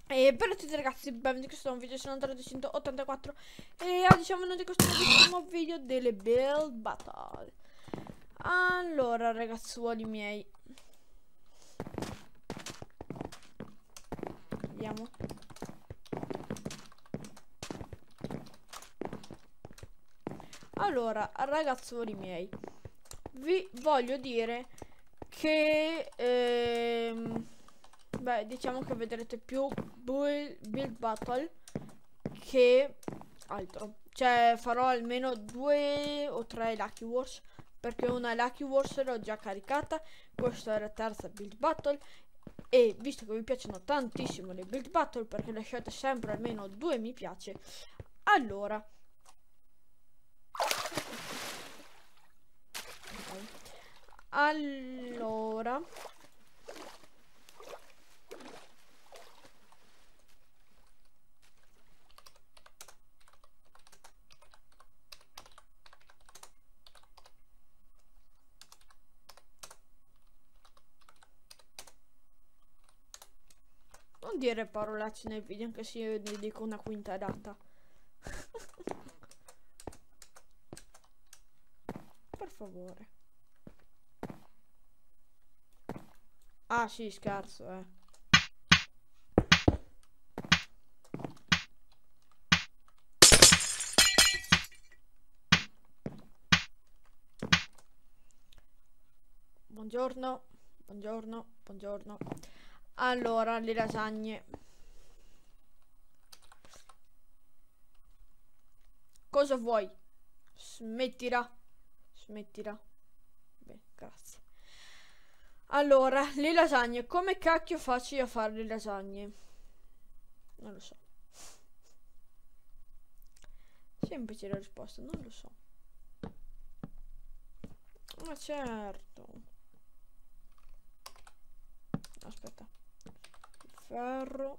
E per tutti ragazzi, benvenuti in questo nuovo video, sono Andrea 284 e oggi siamo venuti in questo nuovo video delle Build Battle. Allora ragazzuoli miei, vediamo. Allora ragazzuoli miei, vi voglio dire che beh, diciamo che vedrete più Build Battle che altro. Cioè farò almeno 2 o 3 Lucky Wars, perché una Lucky Wars l'ho già caricata. Questa è la terza Build Battle. E visto che vi piacciono tantissimo le Build Battle, perché lasciate sempre almeno 2 mi piace, allora non dire parolacce nel video, anche se io ne dico una quintadata. Per favore. Ah sì, scherzo, Buongiorno, buongiorno, buongiorno. Allora, le lasagne. Cosa vuoi? Smettila. Smettila. Beh, grazie. Allora, le lasagne. Come cacchio faccio io a fare le lasagne? Non lo so. Semplice la risposta, non lo so. Ma certo. Aspetta. Ferro.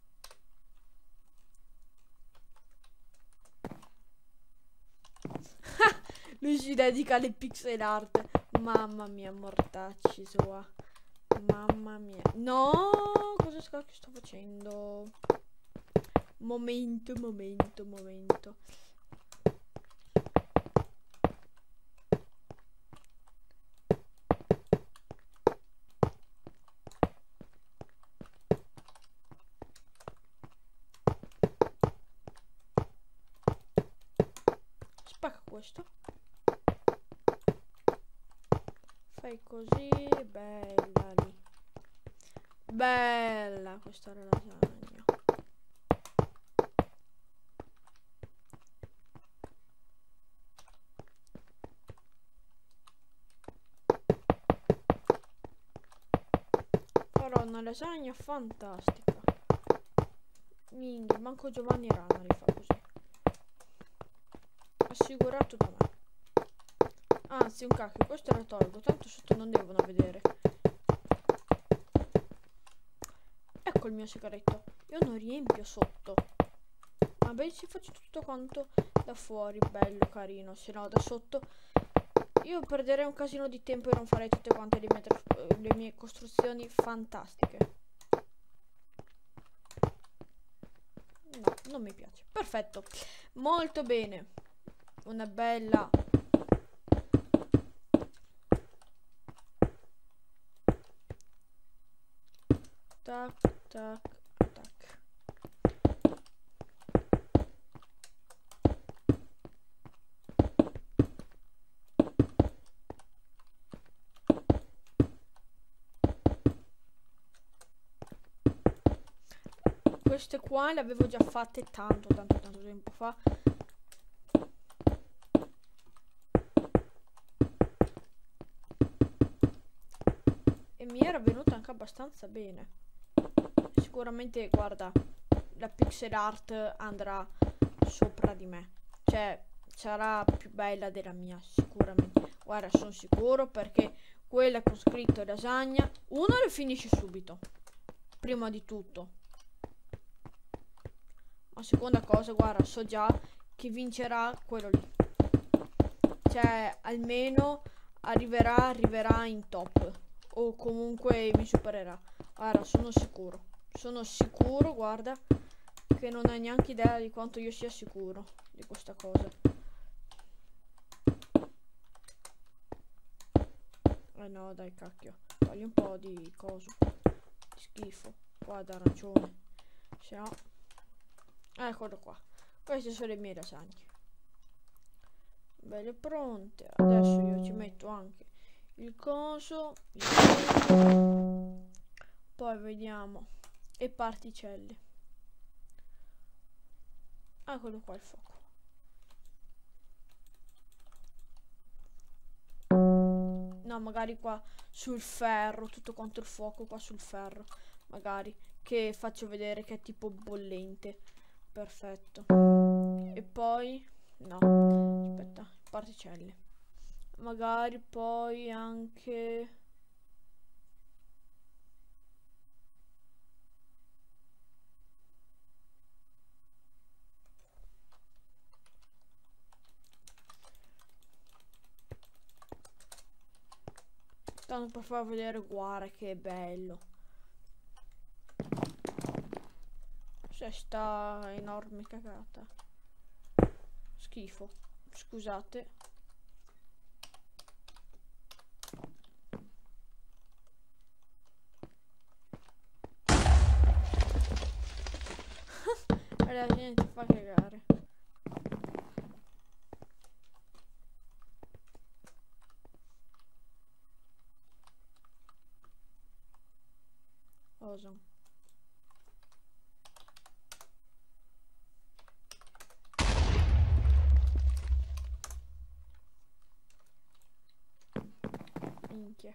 Lui si dedica alle pixel art. Mamma mia, mortacci sua. Mamma mia. No, cosa cacchio sto facendo? Momento. Spacca questo. Fai così, bella lì. Bella questa lasagna. Però una lasagna fantastica. Minchia, manco Giovanni Rana li fa così. Assicurato da me. Anzi, un cacchio, questo lo tolgo, tanto sotto non devono vedere. Ecco il mio segreto. Io non riempio sotto. Ma bensì faccio tutto quanto da fuori, bello, carino. Se no da sotto io perderei un casino di tempo e non farei tutte quante le mie costruzioni fantastiche. No, non mi piace. Perfetto. Molto bene. Una bella... Tac, tac, tac. Queste qua le avevo già fatte tanto tempo fa. E mi era venuta anche abbastanza bene. Sicuramente, guarda, la pixel art andrà sopra di me. Cioè, sarà più bella della mia, sicuramente. Guarda, sono sicuro, perché quella con scritto lasagna, uno lo finisce subito. Prima di tutto. Ma seconda cosa, guarda, so già che vincerà quello lì. Cioè, almeno arriverà in top. O comunque mi supererà. Guarda, sono sicuro. sono sicuro, guarda, che non hai neanche idea di quanto io sia sicuro di questa cosa. Eh no, dai, cacchio. Togli un po' di coso. Di schifo. Qua d'arancione. Se no. Eccolo qua. Queste sono le mie lasagne. Belle pronte. Adesso io ci metto anche il coso. Poi vediamo. E particelle. Eccolo qua il fuoco. No, magari qua sul ferro, tutto quanto il fuoco qua sul ferro. Magari che faccio vedere che è tipo bollente. Perfetto. E poi no, aspetta, particelle. Magari poi anche tanto per far vedere, guarda che bello. C'è sta enorme cagata. Schifo. Scusate. La gente fa cagare. Cosa? Minchia.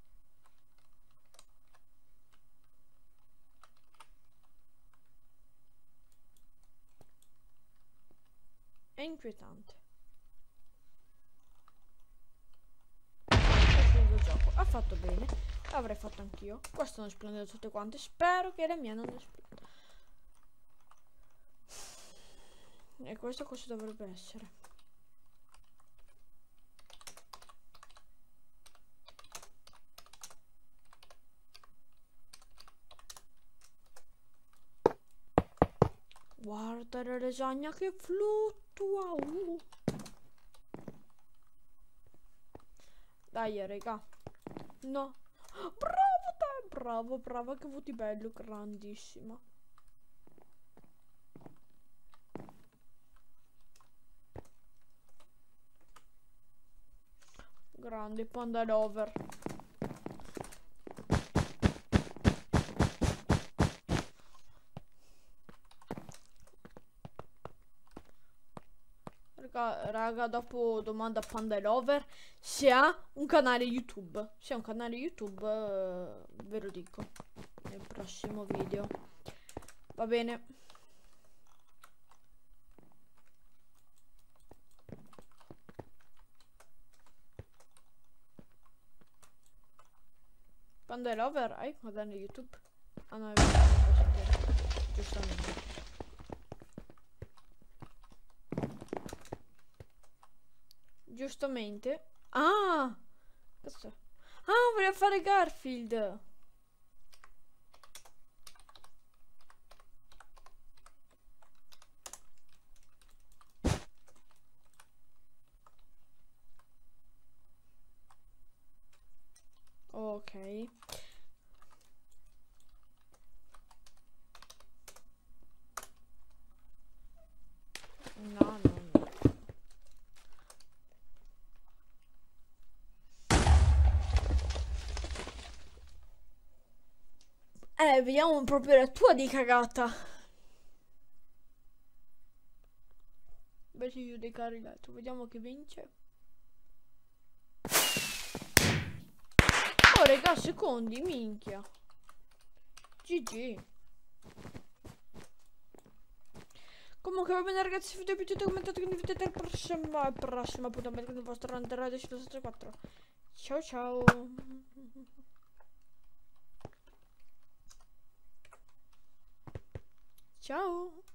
È inquietante. Questo gioco ha fatto bene. L'avrei fatto anch'io. Questo non esplode tutte quante. Spero che la mia non esploda. E questo cosa dovrebbe essere? Guarda la lasagna che fluttua. Dai, raga. No. Bravo te. Bravo, bravo. Che voti bello. Grandissima. Grande Panda Lover. Raga, dopo domanda a Panda Lover se ha un canale YouTube. Se ha un canale YouTube, ve lo dico nel prossimo video. Va bene. Panda Lover, hai un canale YouTube? Ah no, è vero, non posso dire. Giustamente. Giustamente. Ah! Cazzo. Ah, voleva fare Garfield. Ok. No, no, no. Vediamo proprio la tua di cagata. Invece io dei caricato, vediamo chi vince. Oh, raga, secondi, minchia. GG. Comunque va bene ragazzi, se vi è piaciuto commentate, condividete il prossimo appuntamento con il vostro Android 4. Ciao ciao. Ciao.